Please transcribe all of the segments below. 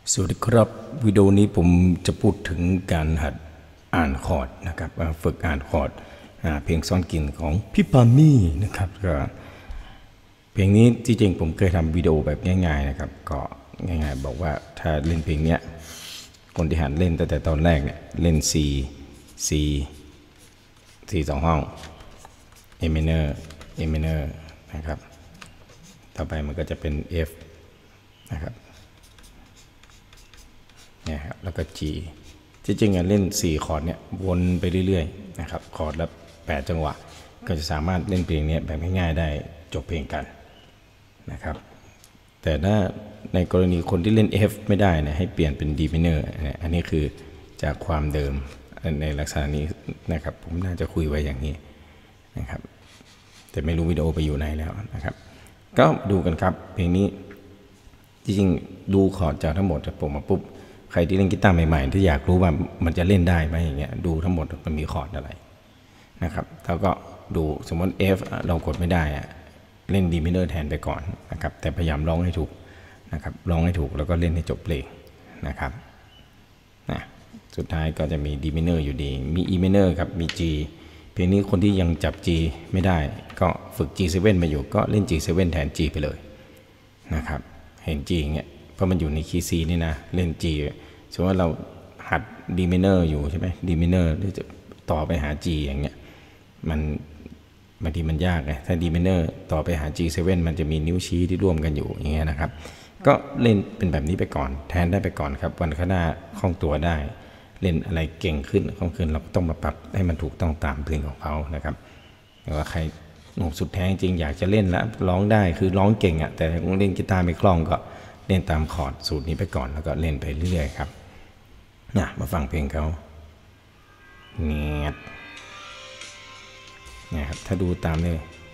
สวัสดีครับวิดีโอนี้ผมจะพูดถึงการหัดอ่านคอร์ดนะครับฝึกอ่านคอร์ดเพลงซ่อนกลิ่นของพี่ปามี่นะครับก็เพลงนี้ที่จริงผมเคยทำวิดีโอแบบง่ายๆนะครับก็ง่ายๆบอกว่าถ้าเล่นเพลงนี้คนที่หัดเล่นตั้งแต่ตอนแรกเนี่ยเล่น C 2 ห้อง A minor นะครับต่อไปมันก็จะเป็น F นะครับเนี่ยครับแล้วก็ G ที่จริงเล่น4คอร์ดเนี่ยวนไปเรื่อยๆนะครับคอร์ดละ8จังหวะก็จะสามารถเล่นเพลงนี้แบบง่ายๆได้จบเพลงกันนะครับแต่ถ้าในกรณีคนที่เล่น F ไม่ได้เนี่ยให้เปลี่ยนเป็น D minor อันนี้คือจากความเดิมในลักษณะนี้นะครับผมน่าจะคุยไว้อย่างนี้นะครับแต่ไม่รู้วิดีโอไปอยู่ไหนแล้วนะครับก็ดูกันครับเพลงนี้จริงๆดูคอร์ดจากทั้งหมดผมมาปุ๊บใครที่เล่นกีตาร์ใหม่ๆที่อยากรู้ว่ามันจะเล่นได้ไหมอย่างเงี้ยดูทั้งหมดมันมีคอร์ดอะไรนะครับแล้วก็ดูสมมติ F เรากดไม่ได้เล่น D minor แทนไปก่อนนะครับแต่พยายามร้องให้ถูกนะครับร้องให้ถูกแล้วก็เล่นให้จบเพลงนะครับนะสุดท้ายก็จะมี D minor อยู่ดีมี E minor ครับมี G เพลงนี้คนที่ยังจับ G ไม่ได้ก็ฝึก G7 มาอยู่ก็เล่น G7 แทน G ไปเลยนะครับเห็น G อย่างเงี้ยเพราะมันอยู่ในคีย์ C นี่นะเล่น G สมมติว่าเราหัด D minor อยู่ใช่ไหม D minor ที่จะต่อไปหา G อย่างเงี้ยมันบางทีมันยากไงถ้า D minor ต่อไปหา G7 มันจะมีนิ้วชี้ที่ร่วมกันอยู่อย่างเงี้ยนะครับก็เล่นเป็นแบบนี้ไปก่อนแทนได้ไปก่อนครับวันข้างหน้าคล่องตัวได้เล่นอะไรเก่งขึ้นคล่องขึ้นเราต้องมาปรับให้มันถูกต้องตามเพลงของเขานะครับแต่ว่าใครสุดแท้จริงอยากจะเล่นแล้วร้องได้คือร้องเก่งแต่เล่นกีตาร์ไม่คล่องก็เล่นตามคอร์ดสูตรนี้ไปก่อนแล้วก็เล่นไปเรื่อยๆครับมาฟังเพลงเขาเนี่ยครับถ้าดูตามเลย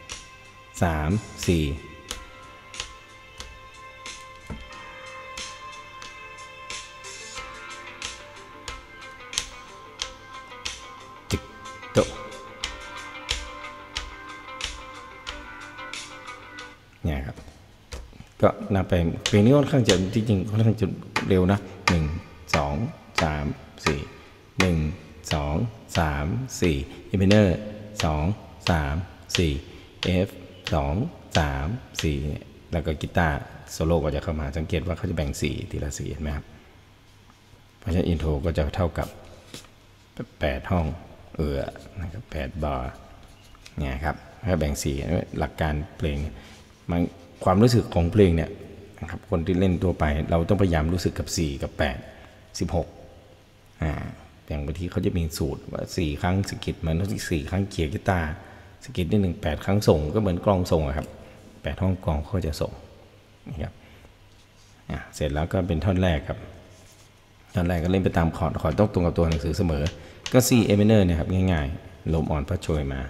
3 4จิกโตเนี่ยครับก็นับไปเพลงนี้ค่อนข้างจะจริงๆค่อนข้างจะเร็วนะ1 2 3 4 1 2 3 4 E minor 2 3 4 F 2 3 4แล้วก็กีตาร์โซโล่ก็จะเข้ามาสังเกตว่าเขาจะแบ่ง4ทีละ4เห็นไหมครับเพราะฉะนั้นอินโทรก็จะเท่ากับ8ห้องนะครับ8บาร์เนี่ยครับถ้าแบ่ง4หลักการเพลงมันความรู้สึกของเพลงเนี่ยนะครับคนที่เล่นตัวไปเราต้องพยายามรู้สึกกับ4กับ8 16อย่างบางทีเขาจะมีสูตรว่า4ครั้งสกิดมันต้อง4ครั้งเขี่ยกีตาร์สกิดนิดหนึ่ง8ครั้งส่งก็เหมือนกลองส่งครับ8ห้องกลองเขาจะส่งนะครับเสร็จแล้วก็เป็นท่อนแรกครับท่อนแรกก็เล่นไปตามคอร์ดต้องตรงกับตัวหนังสือเสมอก็ C A minor เนี่ยครับง่ายๆลมอ่อนพัดโชยมา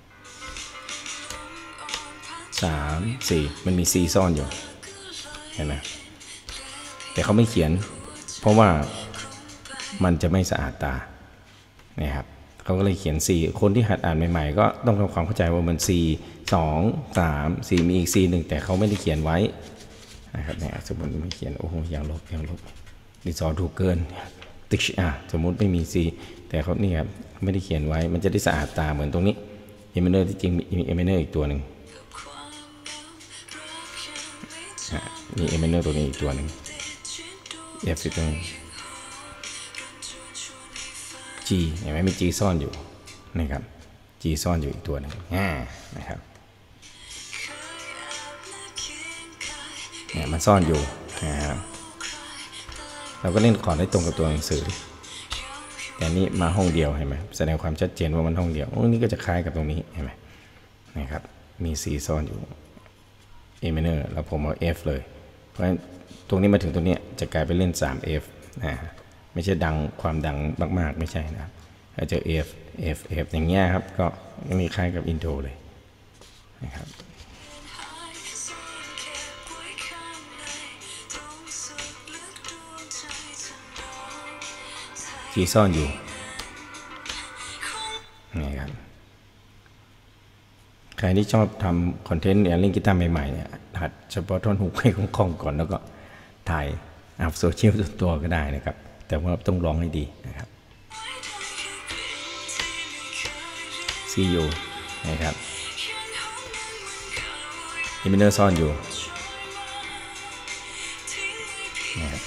3 4มันมี C ซ่อนอยู่เห็นไหมแต่เขาไม่เขียนเพราะว่ามันจะไม่สะอาดตาเนี่ยครับเขาก็เลยเขียน C คนที่หัดอ่านใหม่ๆก็ต้องทำความเข้าใจว่ามัน C 2 3 4มีอีก C 1แต่เขาไม่ได้เขียนไว้นะครับเนี่ยสมมติไม่เขียนโอ้โหอย่างลบดิซอถูกเกินติชสมมติไม่มี C แต่เขานี่ครับไม่ได้เขียนไว้มันจะได้สะอาดตาเหมือนตรงนี้ A minor ที่จริงมี A minor อีกตัวหนึ่งมี A minor ตัวนี้อีกตัวหนึ่ง F ตัวนึง G เห็นไหมมี G ซ่อนอยู่นะครับ G ซ่อนอยู่อีกตัวหนึ่งนะครับเนี่ยมันซ่อนอยู่นะครับเราก็เล่นคอร์ดได้ตรงกับตัวหนังสือแต่นี่มาห้องเดียวเห็นไหมแสดงความชัดเจนว่ามันห้องเดียวนี่ก็จะคล้ายกับตรงนี้เห็นไหมนะครับมี C ซ่อนอยู่ A minor แล้วผมเอา F เลยเพราะฉะนั้นตรงนี้มาถึงตรงนี้จะกลายเป็นเล่น 3F ไม่ใช่ดังความดังมากๆไม่ใช่นะครับถ้าเจอ F อย่างเงี้ยครับก็มีคล้ายกับอินโทรเลยนะครับที่ซ่อนอยู่นี่ครับใครที่ชอบทำคอนเทนต์เล่นกีตาร์ใหม่ๆเนี่ยหัดเฉพาะท่อนฮุกให้คล่องๆก่อนแล้วก็ถ่ายอัพโซเชียลส่วนตัวก็ได้นะครับแต่ว่าต้องร้องให้ดีนะครับ See you นะครับอิมิเนอร์ซ่อนอยู่นะครับ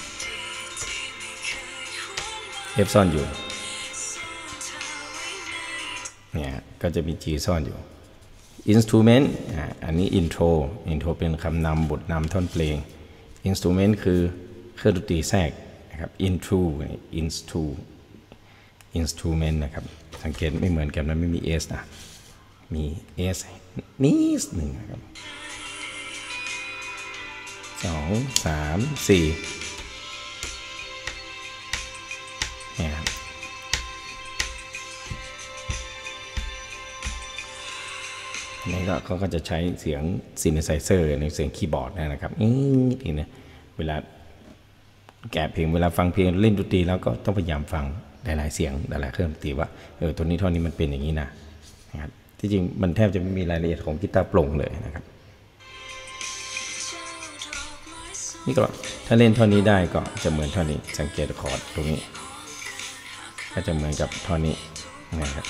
F ซ่อนอยู่เนี่ยก็จะมี G ซ่อนอยู่ Instrument อันนี้ Intro เป็นคำนำบทนำท่อนเพลง Instrument คือเครื่องดนตรีแทรกนะครับ Instrument นะครับสังเกตไม่เหมือนกันมันไม่มี S นะมี S นิดหนึ่งนะครับ2 3 4เนี่ยครับอันนี้ก็เขาก็จะใช้เสียงซินเทไซเซอร์ในเสียงคีย์บอร์ดนะครับนี่นะเวลาแกะเพลงเวลาฟังเพลงเล่นดนตรีแล้วก็ต้องพยายามฟังหลายๆเสียงหลายๆเครื่องดนตรีว่าตัวนี้ท่อนนี้มันเป็นอย่างนี้นะครับที่จริงมันแทบจะไม่มีรายละเอียดของกีตาร์โปร่งเลยนะครับนี่ก็ถ้าเล่นท่อนนี้ได้ก็จะเหมือนท่อนนี้สังเกตคอร์ดตรงนี้ก็จะเหมือนกับท่อนนี้นะครับ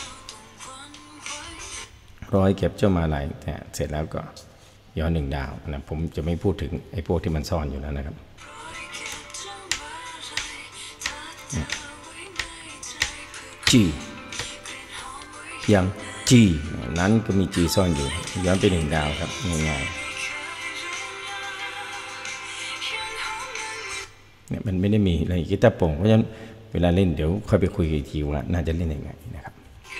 ร้อยเก็บเจ้ามาลายแต่เสร็จแล้วก็ย้อน1 ดาวนะผมจะไม่พูดถึงไอ้พวกที่มันซ่อนอยู่แล้วนะครับG ยัง G นั้นก็มี G ซ่อนอยู่ย้อนไป1 ดาวครับง่ายๆเนี่ยมันไม่ได้มีอะไรกีตาร์โปร่งเพราะฉะนั้นเวลาเล่นเดี๋ยวค่อยไปคุยกันอีกทีว่าน่าจะเล่นยังไงนะครับ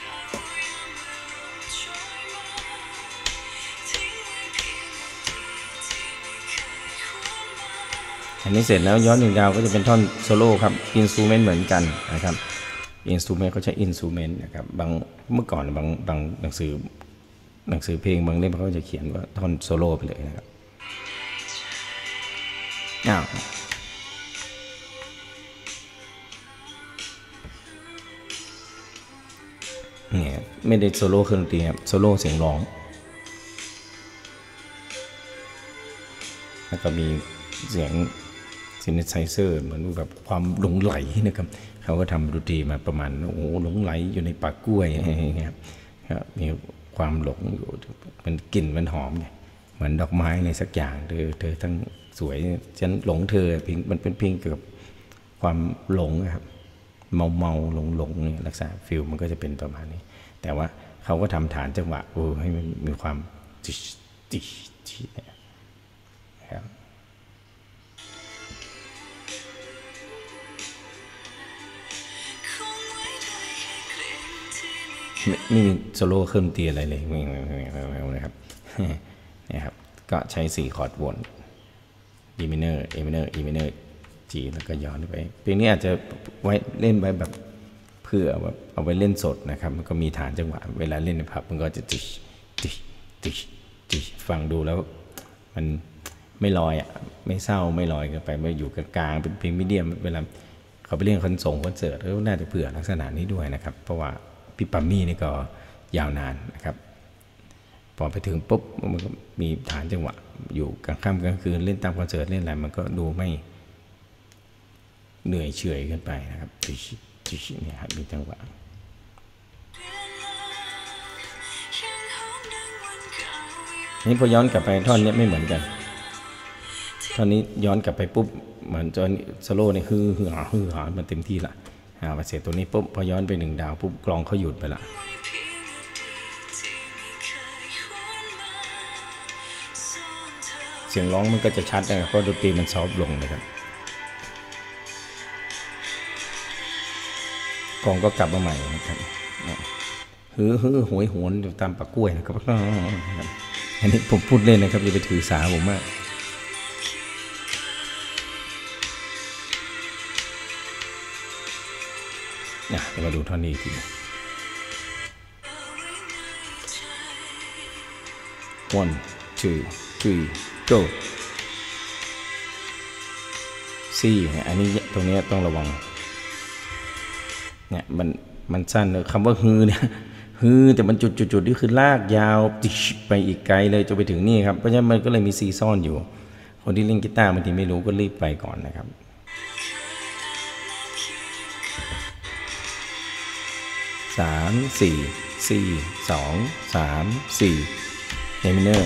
อันนี้เสร็จแล้วย้อน1 ดาวก็จะเป็นท่อนโซโล่ครับอินสตูเมนต์เหมือนกันนะครับอินสตูเมนต์เขาใช้อินสตูเมนต์นะครับบางเมื่อก่อนบางหนังสือเพลงบางเล่มเขาจะเขียนว่าท่อนโซโล่ไปเลยนะครับเนี่ยไม่ได้โซโล่เครื่องดนตรีครับโซโล่เสียงร้องแล้วก็มีเสียงซินเทไซเซอร์เหมือนแบบความหลงไหลนะครับเขาก็ทำดนตรีมาประมาณโอ้โหหลงไหลอยู่ในป่ากล้วยครับมีความหลงอยู่มันกลิ่นมันหอมเนี่ยเหมือนดอกไม้ในสักอย่างเธอทั้งสวยฉันหลงเธอเพลงมันเป็นเพลงเกี่ยวกับความหลงครับเมาหลงเนี่ยลักษณะฟิลมันก็จะเป็นประมาณนี้แต่ว่าเขาก็ทำฐานจังหวะให้มันมีความจินะครับไม่มีโซโล่เครื่องดนตรีอะไรเลยนะครับนี่ครับก็ใช้4 คอร์ดวน D minor A minor E minor G แล้วก็ย้อนไปเพลงนี้อาจจะไว้เล่นไว้แบบเพื่อแบบเอาไว้เล่นสดนะครับมันก็มีฐานจังหวะเวลาเล่นในผับมันก็จะติฟังดูแล้วมันไม่ลอยไม่เศร้าไม่ลอยกันไปไม่อยู่กลางๆเป็นเพลงมีเดียมเวลาเขาไปเล่นคอนเสิร์ตแล้วน่าจะเผื่อลักษณะนี้ด้วยนะครับเพราะว่าพี่ปัมมี่นี่ก็ยาวนานนะครับพอไปถึงปุ๊บมันก็มีฐานจังหวะอยู่กลางค่ำกลางคืนเล่นตามคอนเสิร์ตเล่นอะไรมันก็ดูไม่เหนื่อยเฉยขึ้นไปนะครับเนี่ยครับมีจังหวะนี่พอย้อนกลับไปท่อนนี้ไม่เหมือนกันท่อนนี้ย้อนกลับไปปุ๊บเหมือนจนโซโล่เนี่ยฮือหามันเต็มที่ละมาเสร็จตัวนี้ปุ๊บพอย้อนไป1 ดาวปุ๊บกลองเขาหยุดไปละเสียงร้องมันก็จะชัดนะครับเพราะดนตรีมันซอฟต์ลงนะครับกลองก็กลับมาใหม่นะครับโหยหวนอยู่ตามปากกล้วยนะครับอันนี้ผมพูดเล่นนะครับอย่าไปถือสาผมมากเดี๋ยวมาดูท่อนนี้ที 1 2 3 go C อันนี้ตรงนี้ต้องระวังเนี่ยมันสั้นเลยคำว่าฮือเนี่ยฮือแต่มันจุดนี่คือลากยาวไปอีกไกลเลยจะไปถึงนี่ครับเพราะฉะนั้นมันก็เลยมีซีซ่อนอยู่คนที่เล่นกีตาร์บางทีไม่รู้ก็รีบไปก่อนนะครับ 3 4 4 2 3 4 A minor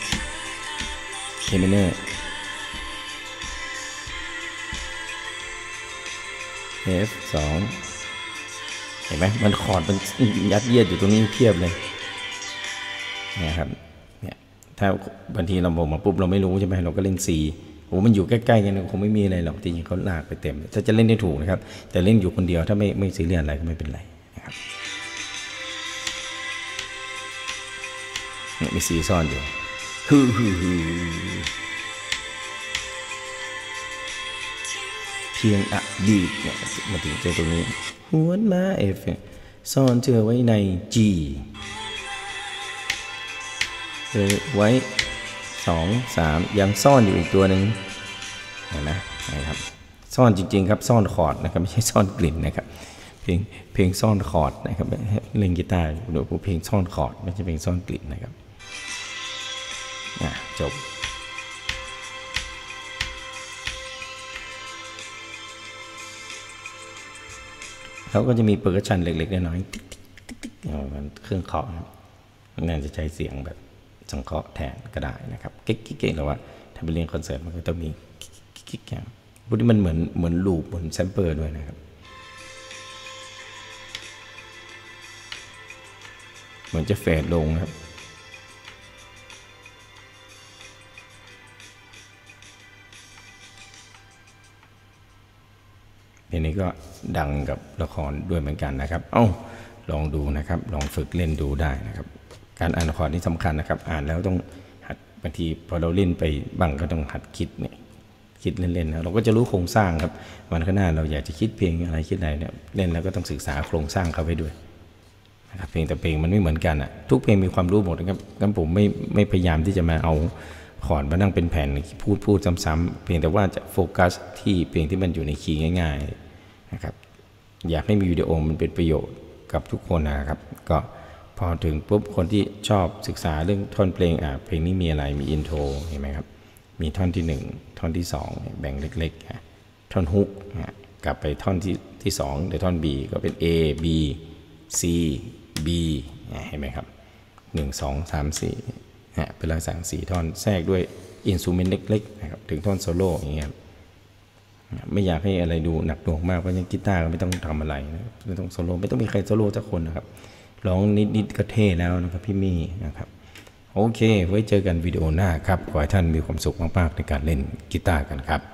A minor F 2เห็นไหมมันคอร์ดมันยัดเยียดอยู่ตรงนี้เพียบเลยเนี่ยครับเนี่ยถ้าบางทีเราบอกมาปุ๊บเราไม่รู้ใช่ไหมเราก็เล่น C โอ้มันอยู่ใกล้ๆกันคงไม่มีอะไรหรอกจริงๆเขาลากไปเต็มถ้าจะเล่นได้ถูกนะครับแต่เล่นอยู่คนเดียวถ้าไม่ซีเรียสอะไรก็ไม่เป็นไรนะครับมี C ซ่อนอยู่เพียงอดีตเนี่ยมาถึงเจอตรงนี้หวนมา F ซ่อนเธอไว้ใน G ไว้2 3ยังซ่อนอยู่อีกตัวหนึ่งเห็นไหมนะครับซ่อนจริงๆครับซ่อนคอร์ดนะครับไม่ใช่ซ่อนกลิ่นนะครับเพลงซ่อนคอร์ดนะครับเล่นกีตาร์ดูเพลงซ่อนคอร์ดไม่ใช่เพลงซ่อนกลิ่นนะครับจบเขาก็จะมีเปอร์คัชชันเล็กๆน้อยๆติ๊กๆมันเครื่องเคาะครับนั่นจะใช้เสียงแบบสังเคราะห์แทนก็ได้นะครับกิ๊กๆหรือว่าถ้าไปเล่นคอนเสิร์ตมันก็ต้องมีกิ๊กๆอย่างพวกนี้มันเหมือนลูปเหมือนแซมเปอร์ด้วยนะครับเหมือนจะเฟดลงครับทีนี้ก็ดังกับละครด้วยเหมือนกันนะครับลองดูนะครับลองฝึกเล่นดูได้นะครับการอ่านละครนี่สำคัญนะครับอ่านแล้วต้องหัดบางทีพอเราเล่นไปบ้างก็ต้องหัดคิดเนี่ยคิดเล่นๆนะเราก็จะรู้โครงสร้างครับวันข้างหน้าเราอยากจะคิดเพลงอะไรคิดอะไรเนี่ยเล่นแล้วก็ต้องศึกษาโครงสร้างเขาไว้ด้วยนะครับเพลงแต่เพลงมันไม่เหมือนกันอ่ะทุกเพลงมีความรู้หมดนะครับงั้นผมไม่พยายามที่จะมาเอาคอร์ดมานั่งเป็นแผ่นพูดซ้ำๆเพียงแต่ว่าจะโฟกัสที่เพลงที่มันอยู่ในคีย์ง่ายๆนะครับอยากให้มีวิดีโอมันเป็นประโยชน์กับทุกคนนะครับก็พอถึงปุ๊บคนที่ชอบศึกษาเรื่องท่อนเพลงเพลงนี้มีอะไรมีอินโทรเห็นไหมครับมีท่อนที่1ท่อนที่2แบ่งเล็กๆท่อนฮุกกลับไปท่อนที่2ในท่อน B ก็เป็น A B C B เห็นไหมครับ1 2 3 4เป็นลักษณะ4ท่อนแทรกด้วยอินสตรูเมนต์เล็กๆนะครับถึงท่อนโซโล่อย่างเงี้ยไม่อยากให้อะไรดูหนักหน่วงมากเพราะงั้นกีตาร์ก็ไม่ต้องทำอะไรไม่ต้องโซโล่ไม่ต้องมีใครโซโล่สักคนนะครับร้องนิดๆก็เท่แล้วนะครับพี่มี่นะครับโอเคไว้เจอกันวิดีโอหน้าครับขอให้ท่านมีความสุขมากๆในการเล่นกีตาร์กันครับ